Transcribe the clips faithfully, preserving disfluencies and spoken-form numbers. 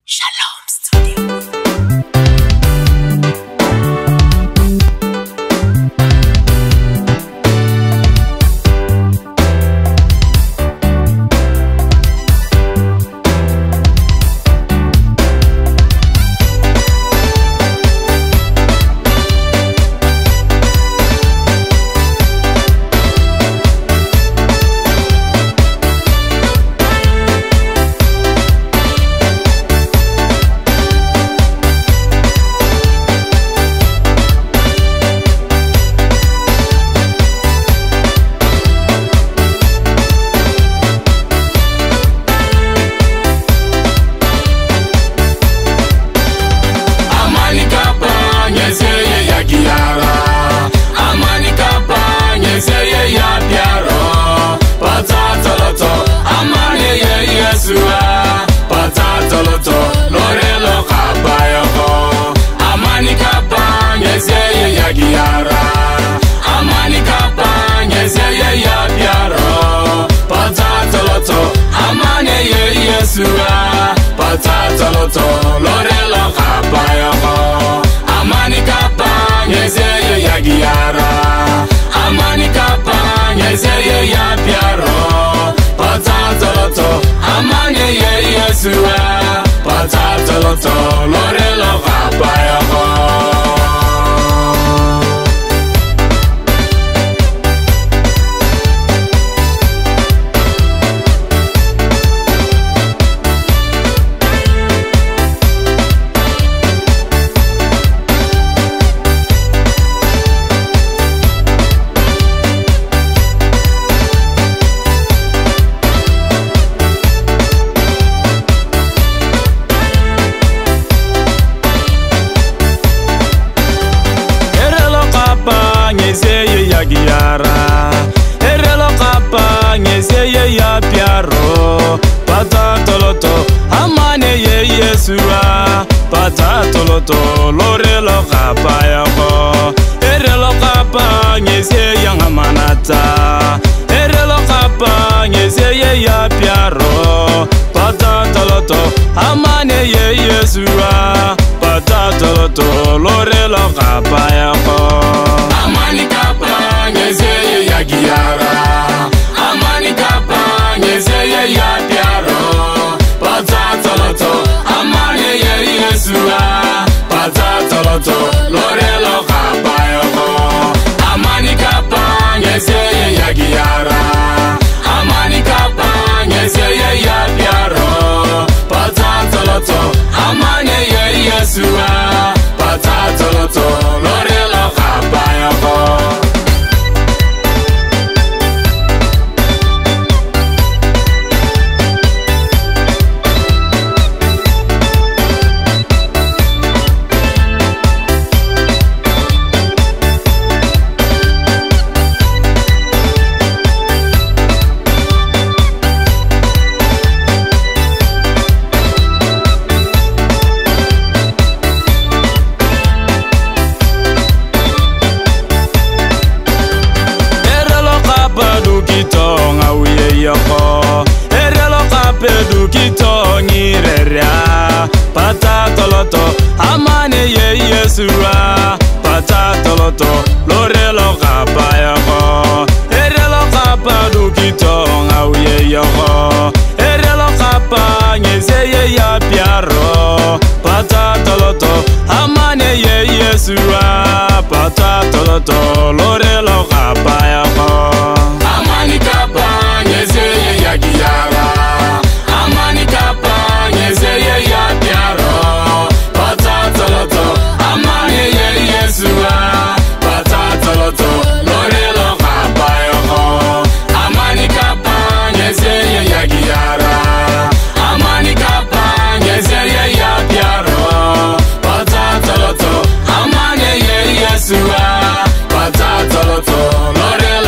Shalom Studio. Patatoloto, lorelo kapayo, amani kapa, nyezeye ya giara, amani kapa, nyezeye ya piaro, patatoloto, amani ye Yesua, patatoloto, lorelo kapayo. Erelo kapa nyeseye ya piaro, patatoloto amane ye Yesua, patatoloto lorelo kapa yako. Erelo kapa nyeseye ngamanata, erelo kapa nyeseye ya piaro, patatoloto amane ye Yesua, patatoloto lorelo kapa yako. Amani kapa nyezeye ya giara, amani kapa nyezeye ya piaro, patatoloto amani ye Yesua, patatoloto lorelo kapa yoko. Amani kapa nyezeye ya giara, amani kapa nyezeye ya piaro, patatoloto amani ye Yesua, patatoloto lorelo kapa yoko. Erelo kapedu kitongi reria, patatoloto amane ye Yesua, patatoloto lorelo kapayako. Erelo kapadu kitonga uye yoko, erelo kapa nyezeye ya piaro, patatoloto amane ye Yesua, patatoloto lorelo kapayako. Amani kapa nyezeye ya giara, amani kapa nyezeye ya piaro, patatoloto amani ye Yesua, patatoloto lorelo kapayoko. Amani kapa nyezeye ya giara, amani kapa nyezeye ya piaro, patatoloto amani ye Yesua, patatoloto lorelo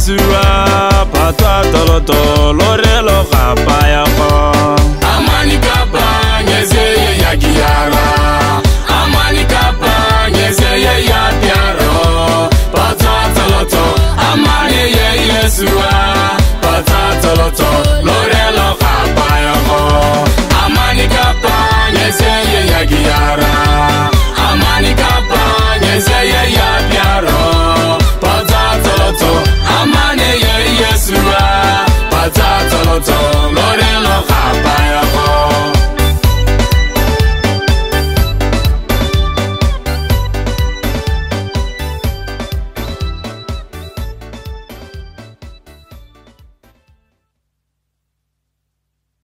Yesura pata toloto